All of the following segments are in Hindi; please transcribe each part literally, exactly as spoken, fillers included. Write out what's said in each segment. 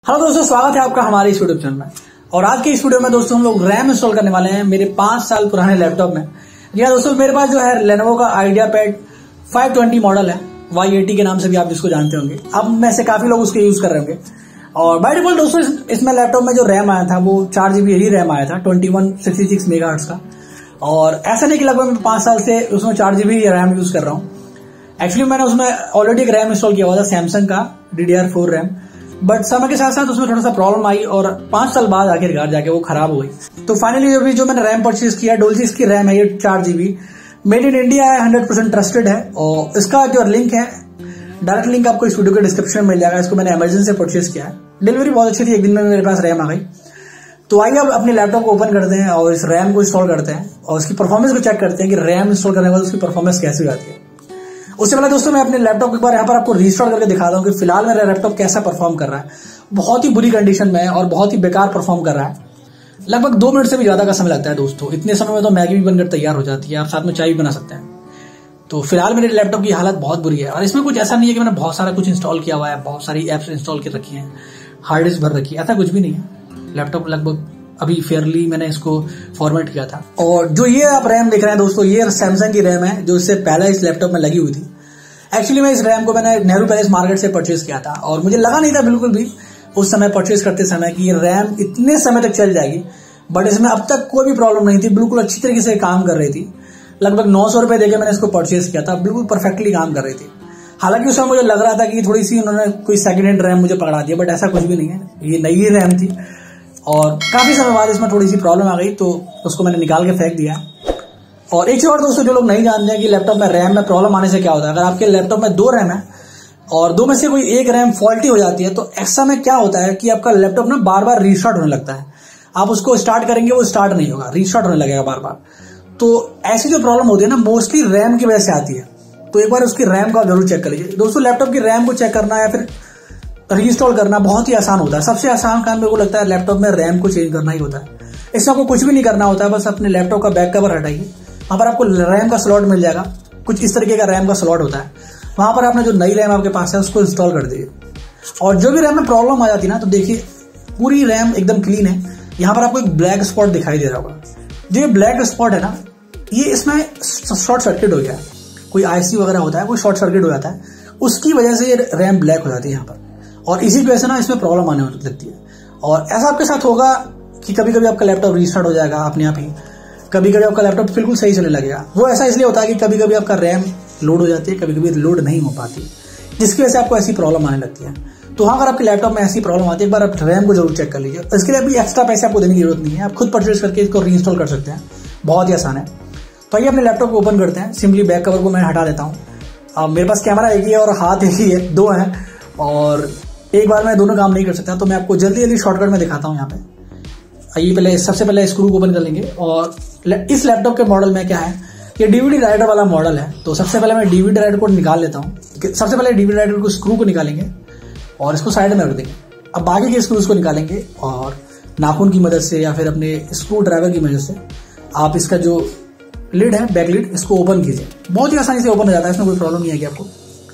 हेलो दोस्तों, स्वागत है आपका हमारे इस यूट्यूब चैनल में। और आज के इस वीडियो में दोस्तों हम लोग रैम इंस्टॉल करने वाले हैं मेरे पांच साल पुराने लैपटॉप में। जी हाँ दोस्तों, मेरे पास जो है लेनोवो का आइडियापैड फाइव ट्वेंटी मॉडल है, वाई एटी के नाम से भी आप जिसको जानते होंगे। अब में से काफी लोग उसको यूज कर रहे होंगे। और बाय डिफॉल्ट दोस्तों इसमें लैपटॉप में जो रैम आया था वो चार जीबी यही रैम आया था, twenty one sixty six megahertz का। और ऐसा नहीं कि लगभग मैं पांच साल से उसमें चार जीबी रैम यूज कर रहा हूँ। एक्चुअली मैंने उसमें ऑलरेडी एक रैम इंस्टॉल किया हुआ था सैमसंग का D D R four RAM, but समय के साथ साथ उसमें थोड़ा सा प्रॉब्लम आई और पांच साल बाद आखिरकार जाके वो खराब हो गई। तो फाइनली अभी जो मैंने रैम परचेज किया, डोल्सिस की रैम है ये चार जीबी, मेड इन इंडिया है, हंड्रेड परसेंट ट्रस्टेड है। और इसका जो लिंक है, डायरेक्ट लिंक आपको इस वीडियो के डिस्क्रिप्शन में मिल जाएगा। इसको मैंने अमेजन से परचेज किया है, डिलीवरी बहुत अच्छी थी, एक दिन में मेरे पास रैम आ गई। तो आइए अब अपने लैपटॉप को ओपन करते हैं और इस रैम को इंस्टॉल करते हैं और उसकी परफॉर्मेंस को चेक करते हैं कि रैम इंस्टॉल करने के बाद उसकी परफॉर्मेंस कैसी हो जाती है। उससे पहले दोस्तों मैं अपने लैपटॉप एक बार यहाँ पर आपको रीस्टोर करके दिखा दूं कि फिलहाल मेरा लैपटॉप कैसा परफॉर्म कर रहा है। बहुत ही बुरी कंडीशन में है और बहुत ही बेकार परफॉर्म कर रहा है। लगभग दो मिनट से भी ज्यादा का समय लगता है दोस्तों। इतने समय में तो मैगी भी बनकर तैयार हो जाती है, आप साथ में चाय भी बना सकते हैं। तो फिलहाल मेरे लैपटॉप की हालत बहुत बुरी है। और इसमें कुछ ऐसा नहीं है कि मैंने बहुत सारा कुछ इंस्टॉल किया हुआ है, बहुत सारी एप्स इंस्टॉल कर रखी है, हार्ड डिस्क भर रखी है, ऐसा कुछ भी नहीं है। लैपटॉप लगभग अभी फेयरली मैंने इसको फॉर्मेट किया था। और जो ये आप रैम देख रहे हैं दोस्तों, ये सैमसंग की रैम है जो इससे पहले इस लैपटॉप में लगी हुई थी। एक्चुअली मैं इस रैम को मैंने नेहरू पैलेस मार्केट से परचेज किया था और मुझे लगा नहीं था बिल्कुल भी उस समय परचेज करते समय कि ये रैम इतने समय तक चल जाएगी। बट इसमें अब तक कोई भी प्रॉब्लम नहीं थी, बिल्कुल अच्छी तरीके से काम कर रही थी। लगभग नौ सौ रुपए देकर मैंने इसको परचेज किया था, बिल्कुल परफेक्टली काम कर रही थी। हालांकि उस समय मुझे लग रहा था कि थोड़ी सी उन्होंने कोई सेकंड हैंड रैम मुझे पकड़ा दिया, बट ऐसा कुछ भी नहीं है, ये नई ही रैम थी। और काफी समय बाद इसमें थोड़ी सी प्रॉब्लम आ गई तो उसको मैंने निकाल के फेंक दिया। और एक चीज और दोस्तों, जो लोग नहीं जानते हैं कि लैपटॉप में रैम में प्रॉब्लम आने से क्या होता है। अगर आपके लैपटॉप में दो रैम है और दो में से कोई एक रैम फॉल्टी हो जाती है तो ऐसा में क्या होता है कि आपका लैपटॉप ना बार बार रीस्टार्ट होने लगता है। आप उसको स्टार्ट करेंगे वो स्टार्ट नहीं होगा, रीस्टार्ट होने लगेगा बार बार। तो ऐसी जो प्रॉब्लम होती है ना, मोस्टली रैम की वजह से आती है। तो एक बार उसकी रैम को आप जरूर चेक कर लीजिए दोस्तों। लैपटॉप की रैम को चेक करना या फिर रीइंस्टॉल करना बहुत ही आसान होता है। सबसे आसान काम मेरे को लगता है लैपटॉप में रैम को चेंज करना ही होता है। इसमें आपको कुछ भी नहीं करना होता है, बस अपने लैपटॉप का बैक कवर हटाइए, वहां पर आपको रैम का स्लॉट मिल जाएगा। कुछ इस तरीके का रैम का स्लॉट होता है, वहां पर आपने जो नई रैम आपके पास है उसको इंस्टॉल कर दीजिए। और जो भी रैम में प्रॉब्लम आ जाती है ना, तो देखिए पूरी रैम एकदम क्लीन है। यहाँ पर आपको एक ब्लैक स्पॉट दिखाई दे रहा होगा। जो ये ब्लैक स्पॉट है ना, ये इसमें शॉर्ट सर्किट हो गया है, कोई आईसी वगैरह होता है, कोई शॉर्ट सर्किट हो जाता है, उसकी वजह से ये रैम ब्लैक हो जाती है यहाँ पर। और इसी की वजह से ना इसमें प्रॉब्लम आने लगती है। और ऐसा आपके साथ होगा कि कभी कभी आपका लैपटॉप रीस्टार्ट हो जाएगा अपने आप ही, कभी कभी आपका लैपटॉप बिल्कुल सही चलने लगेगा। वो ऐसा इसलिए होता है कि कभी कभी आपका रैम लोड हो जाती है, कभी कभी लोड नहीं हो पाती, जिसकी वजह से आपको ऐसी प्रॉब्लम आने लगती है। तो हाँ, अगर आपके लैपटॉप में ऐसी प्रॉब्लम आती है, एक बार आप रैम को जरूर चेक कर लीजिए। इसके लिए अभी एक्स्ट्रा पैसे आपको देने की जरूरत नहीं है, आप खुद परचेज करके इसको रीइंस्टॉल कर सकते हैं, बहुत ही आसान है। तो आइए अपने लैपटॉप को ओपन करते हैं। सिंपली बैक कवर को मैं हटा देता हूँ। अब मेरे पास कैमरा एक ही है और हाथ एक ही है, दो है, और एक बार मैं दोनों काम नहीं कर सकता। तो मैं आपको जल्दी जल्दी शॉर्टकट में दिखाता हूँ। यहाँ पे आइए, पहले सबसे पहले स्क्रू को ओपन कर लेंगे। और इस लैपटॉप के मॉडल में क्या है, ये डीवीडी राइटर वाला मॉडल है। तो सबसे पहले मैं डीवीडी राइटर को निकाल लेता हूँ। सबसे पहले डीवीडी राइटर को स्क्रू को निकालेंगे और इसको साइड में रख देंगे। अब बाकी के स्क्रूज को निकालेंगे और नाखून की मदद से या फिर अपने स्क्रू ड्राइवर की मदद से आप इसका जो लिड है, बैक लिड, इसको ओपन कीजिए। बहुत ही आसानी से ओपन हो जाता है, इसमें कोई प्रॉब्लम नहीं आएगी आपको।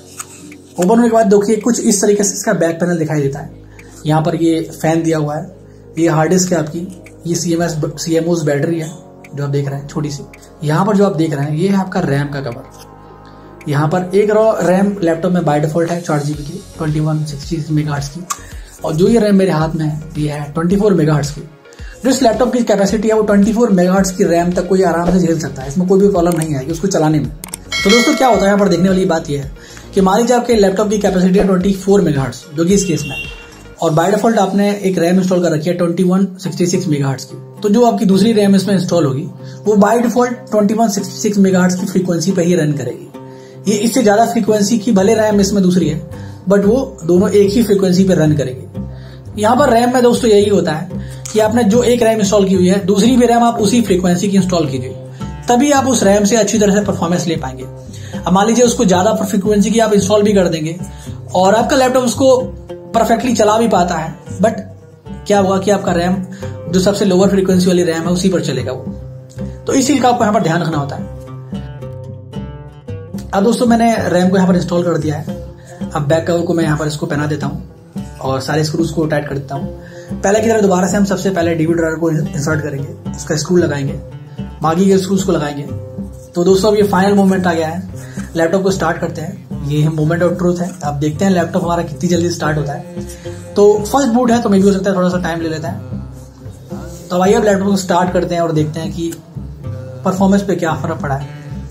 ओपन होने के बाद देखिए कुछ इस तरीके से इसका बैक पैनल दिखाई देता है। यहाँ पर ये फैन दिया हुआ है, ये हार्ड डिस्क है आपकी, ये सीएमएस सीएमओस बैटरी है जो आप देख रहे हैं छोटी सी। यहाँ पर जो आप देख रहे हैं ये है आपका रैम का कवर। यहाँ पर एक रॉ रैम लैपटॉप में बाय डिफॉल्ट है चार जीबी की, ट्वेंटी वन सिक्सटी मेगाहर्ट्ज की। और जो ये रैम मेरे हाथ में है ये है ट्वेंटी फोर मेगाहर्ट्ज की। जो इस लैपटॉप की कैपेसिटी है वो ट्वेंटी फोर मेगाहर्ट्ज की रैम तक कोई आराम से झेल सकता है, इसमें कोई भी प्रॉब्लम नहीं आएगी उसको चलाने में। तो दोस्तों क्या होता है यहाँ पर देखने वाली बात यह है कि मान लीजिए आपके लैपटॉप की कैपेसिटी है ट्वेंटी फोर मेगाहर्ट्ज, जो कि इस केस में, और बाय डिफॉल्ट आपने एक रैम इंस्टॉल कर रखी है twenty one sixty six megahertz की। तो जो आपकी दूसरी रैम इसमें इंस्टॉल होगी वो by default twenty one sixty six megahertz की फ्रीक्वेंसी पे ही रन करेगी। ये इससे ज्यादा फ्रीक्वेंसी की भले रैम इसमें दूसरी है, बट वो दोनों एक ही फ्रीक्वेंसी पे रन करेगी। यहाँ पर रैम में दोस्तों यही होता है कि आपने जो एक रैम इंस्टॉल की हुई है, दूसरी भी रैम आप उसी फ्रीक्वेंसी की इंस्टॉल कीजिए, तभी आप उस रैम से अच्छी तरह से परफॉर्मेंस ले पाएंगे। अब मान लीजिए उसको ज्यादा फ्रीक्वेंसी की आप इंस्टॉल भी कर देंगे और आपका लैपटॉप उसको परफेक्टली चला भी पाता है, बट क्या हुआ कि आपका रैम जो सबसे लोअर फ्रीक्वेंसी वाली रैम है उसी पर चलेगा वो। तो इस चीज का आपको यहाँ पर ध्यान रखना होता है। अब दोस्तों मैंने रैम को यहाँ पर इंस्टॉल कर दिया है। अब बैक कवर को मैं यहाँ पर इसको पहना देता हूँ और सारे स्क्रूज को टाइट कर देता हूँ। पहले की तरह दोबारा से हम सबसे पहले डीवी ड्राइवर को इंसर्ट करेंगे, उसका स्क्रू लगाएंगे, बाकी के स्क्रूज को लगाएंगे। तो दोस्तों अब ये फाइनल मूवमेंट आ गया है, लैपटॉप को स्टार्ट करते हैं। ये मोमेंट ऑफ ट्रूथ है, अब देखते हैं लैपटॉप हमारा कितनी जल्दी स्टार्ट होता है। तो फर्स्ट बूट है तो मे भी हो सकता है थोड़ा सा टाइम ले लेता है। तो आइए अब लैपटॉप को स्टार्ट करते हैं और देखते हैं कि परफॉर्मेंस पे क्या फर्क पड़ा है।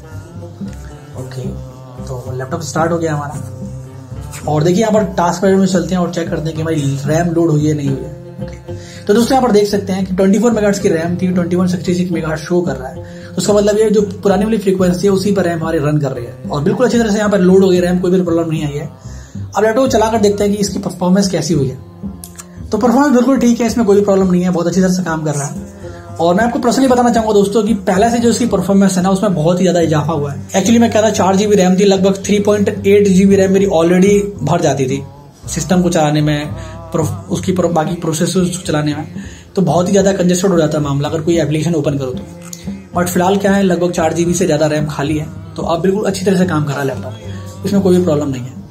ओके, तो लैपटॉप स्टार्ट हो गया हमारा और देखिए यहाँ पर टास्क पैड में चलते हैं और चेक करते हैं कि हमारी रैम लोड हुई है नहीं हुई है। तो दोस्तों यहाँ पर देख सकते हैं कि चौबीस मेगाहर्ट्ज की रैम थी, इक्कीस सौ छियासठ मेगाहर्ट्ज शो कर रहा है। तो उसका मतलब ये जो पुरानी वाली फ्रीक्वेंसी है उसी पर रैम हमारी रन कर रही है और बिल्कुल अच्छी तरह से यहाँ पर लोड हो गई रैम, कोई भी प्रॉब्लम नहीं आई है। अब लैपटॉप को चलाकर देखते हैं कि इसकी परफॉर्मेंस कैसी हुई है। तो परफॉर्मेंस बिल्कुल ठीक है, इसमें कोई प्रॉब्लम नहीं है, बहुत अच्छी तरह से काम कर रहा है। और मैं आपको पर्सनली बताना चाहूंगा दोस्तों कि पहले से जो इसकी परफॉर्मेंस है ना उसमें बहुत ही ज्यादा इजाफा हुआ है। एक्चुअली मैं कह रहा चार जीबी रैम थी, लगभग three point eight GB RAM मेरी ऑलरेडी भर जाती थी सिस्टम को चलाने में, उसकी प्रो, बाकी प्रोसेसर चलाने में। तो बहुत ही ज्यादा कंजेस्टेड हो जाता है मामला अगर कोई एप्लीकेशन ओपन करो तो। बट फिलहाल क्या है, लगभग चार जीबी से ज्यादा रैम खाली है, तो अब बिल्कुल अच्छी तरह से काम कर रहा है लैपटॉप, इसमें कोई भी प्रॉब्लम नहीं है।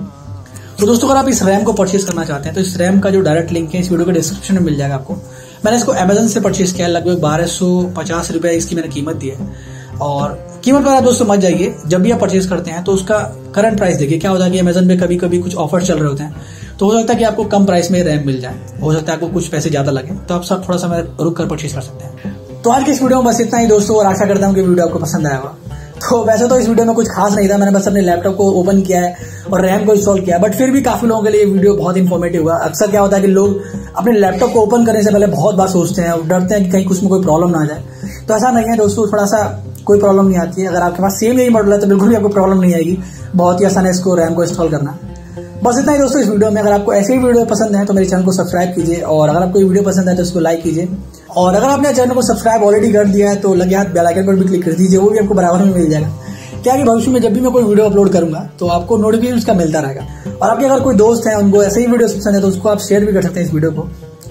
तो दोस्तों अगर आप इस रैम को परचेज करना चाहते हैं तो इस रैम का जो डायरेक्ट लिंक है इस वीडियो के डिस्क्रिप्शन में मिल जाएगा आपको। मैंने इसको अमेजन से परचेज किया है, लगभग बारह सौ पचास रुपए इसकी मैंने कीमत दी है। और कीमत पर आप दोस्तों मत जाइए, जब भी आप परचेज करते हैं तो उसका करंट प्राइस देखिए। क्या होता है कि अमेजन पे कभी कभी कुछ ऑफर चल रहे होते हैं, तो हो सकता है कि आपको कम प्राइस में रैम मिल जाए, हो सकता है आपको कुछ पैसे ज्यादा लगे, तो आप सब थोड़ा सा रुक कर परचेज कर सकते हैं। तो आज के इस वीडियो में बस इतना ही दोस्तों, और आशा करता हूँ कि वीडियो आपको पसंद आया होगा। तो वैसे तो इस वीडियो में कुछ खास नहीं था, मैंने बस अपने लैपटॉप को ओपन किया है और रैम को इंस्टॉल किया, बट फिर भी काफी लोगों के लिए वीडियो बहुत इंफॉर्मेटिव हुआ। अक्सर क्या होता है कि लोग अपने लैपटॉप को ओपन करने से पहले बहुत बार सोचते हैं और डरते हैं कि कहीं कुछ में कोई प्रॉब्लम ना आ जाए। तो ऐसा नहीं है दोस्तों, थोड़ा सा कोई प्रॉब्लम नहीं आती है। अगर आपके पास सेम यही मॉडल है तो बिल्कुल भी आपको प्रॉब्लम नहीं आएगी, बहुत ही आसान है इसको रैम को इंस्टॉल करना। बस इतना ही दोस्तों इस वीडियो में। अगर आपको ऐसे ही वीडियो पसंद है तो मेरे चैनल को सब्सक्राइब कीजिए, और अगर आपको ये वीडियो पसंद है तो इसको लाइक कीजिए। और अगर आपने चैनल को सब्सक्राइब ऑलरेडी कर दिया है तो लगे हाथ बेल आइकन पर भी क्लिक कर दीजिए, वो भी आपको बराबर में मिल जाएगा। क्या कि भविष्य में जब भी मैं कोई वीडियो अपलोड करूंगा तो आपको नोटिफिकेशन उसका मिलता रहेगा। और आपके अगर कोई दोस्त है उनको ऐसे ही वीडियो पसंद है तो उसको आप शेयर भी कर सकते हैं इस वीडियो को।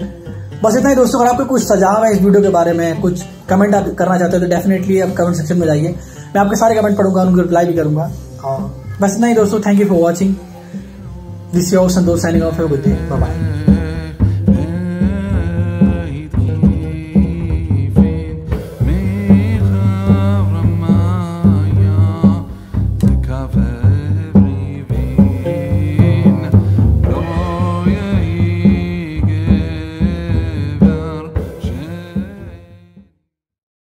बस इतना ही दोस्तों। अगर आपको कुछ सुझाव है इस वीडियो के बारे में, कुछ कमेंट आप करना चाहते हो तो डेफिनेटली आप कमेंट सेक्शन में जाइए, मैं आपके सारे कमेंट पढ़ूंगा, उनको रिप्लाई भी करूंगा। और बस इतना ही दोस्तों, thank you for watching. This is your Santosh signing off, have a good day, bye bye.